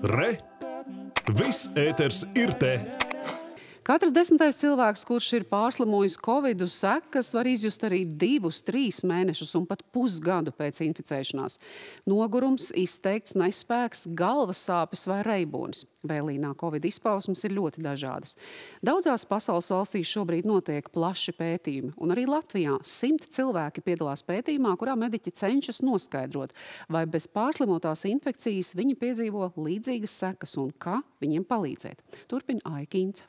Re! Viss ēters ir te! Katrs 10. cilvēks, kurš ir pārslimojis Covidu, sekas var izjust arī 2-3 mēnešus un pat pusgadu pēc inficēšanās. Nogurums, izteikts nespēks, galvas sāpes vai reibonis. Vēlīnā Covid izpausmes ir ļoti dažādas. Daudzās pasaules valstīs šobrīd notiek plaši pētījumi, un arī Latvijā 100 cilvēki piedalās pētījumā, kurā mediķi cenšas noskaidrot, vai bez pārslimotās infekcijas viņi piedzīvo līdzīgas sekas un kā viņiem palīdzēt. Turpina Aikīns.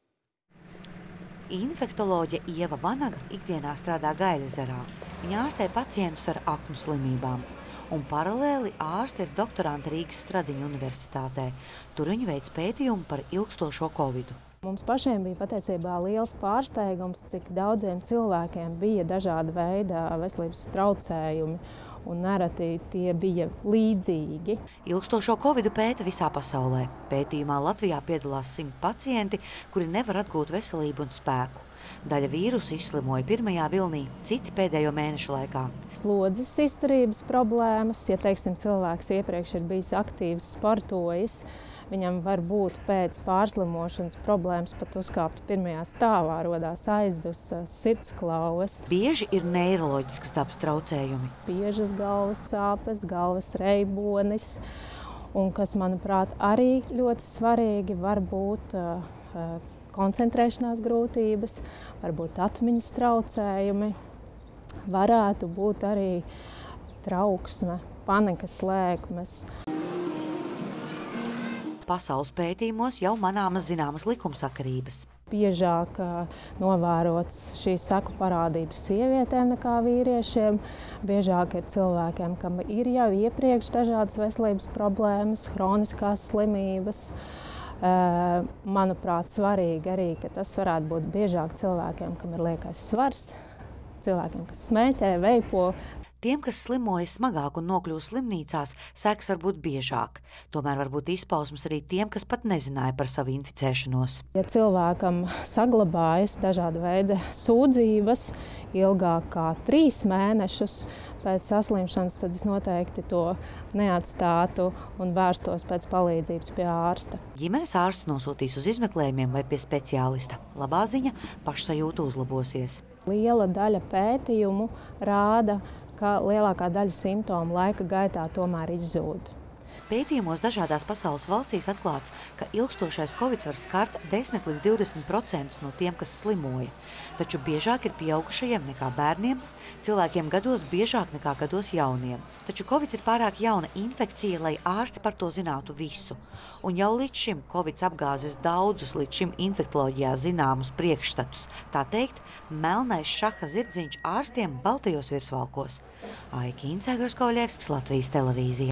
Infektoloģe Ieva Vanaga ikdienā strādā Gaļezerā. Viņa ārstē pacientus ar aknu slimībām. Un paralēli ārste ir doktorante Rīgas Stradiņu universitātē. Tur viņa veic pētījumu par ilgstošo Covidu. Mums pašiem bija patiesībā liels pārsteigums, cik daudziem cilvēkiem bija dažāda veida veselības traucējumi, un nereti tie bija līdzīgi. Ilgstošo Covidu pēta visā pasaulē. Pētījumā Latvijā piedalās 100 pacienti, kuri nevar atgūt veselību un spēku. Daļa vīrusu izslimoja pirmajā vilnī, citi pēdējo mēnešu laikā. Slodzes izturības problēmas, ja teiksim, cilvēks iepriekš ir bijis aktīvs, sportojis, viņam var būt pēc pārslimošanas problēmas pat uzkāpt pirmajā stāvā, rodās aizdusas, sirdsklauves. Bieži ir neiroloģiskas dabas traucējumi. Biežas galvas sāpes, galvas reibonis, un kas, manuprāt, arī ļoti svarīgi, var būt koncentrēšanās grūtības, varbūt atmiņas traucējumi, varētu būt arī trauksme, panikas lēkmes. Pasaules pētījumos jau manāmas zināmas likumsakarības. Biežāk novērots šīs seku parādības sievietēm nekā vīriešiem. Biežāk ir cilvēkiem, kam ir jau iepriekš dažādas veselības problēmas, hroniskās slimības. Manuprāt, svarīgi arī, ka tas varētu būt biežāk cilvēkiem, kam ir liekais svars, cilvēkiem, kas smēķē, veipo. Tiem, kas slimojas smagāk un nokļūst slimnīcās, sekas var būt biežāk. Tomēr var būt izpausmes arī tiem, kas pat nezināja par savu inficēšanos. Ja cilvēkam saglabājas dažāda veida sūdzības ilgāk kā 3 mēnešus pēc saslimšanas, tad es noteikti to neatstātu un vērstos pēc palīdzības pie ārsta. Ģimenes ārsts nosūtīs uz izmeklējumiem vai pie speciālista. Labā ziņa – pašsajūta uzlabosies. Liela daļa pētījumu rāda, ka lielākā daļa simptomu laika gaitā tomēr izzūd. Pētījumos dažādās pasaules valstīs atklāts, ka ilgstošais Covids var skart 10–20% no tiem, kas slimoja. Taču biežāk ir pieaugušajiem nekā bērniem, cilvēkiem gados biežāk nekā gados jauniem. Taču Covids ir pārāk jauna infekcija, lai ārsti par to zinātu visu. Un jau līdz šim Covids apgāzis daudzus līdz šim infektoloģijā zināmus priekšstatus. Tā teikt, melnais šaha zirdziņš ārstiem baltajos virsvalkos. Aikīns, Latvijas televīzija.